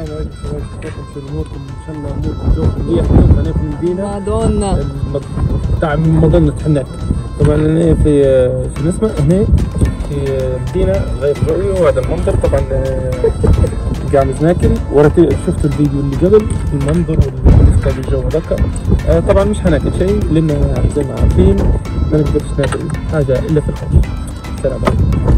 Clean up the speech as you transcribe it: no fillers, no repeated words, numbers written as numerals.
السلام عليكم شباب، كيفكم؟ شو اموركم؟ ان شاء الله اموركم جوكم مليح. اليوم انا في المدينه مادونا تاع مظنة حناك. طبعا انا في شو اسمه هنا في مدينه غير رؤيه، وهذا المنظر طبعا قاعد ناكل. ورا شفتوا الفيديو اللي قبل المنظر والنسبه للجو هذاك. طبعا مش حناكل شيء لان زي ما عارفين ما نقدرش ناكل حاجه الا في الحوش. السلام عليكم.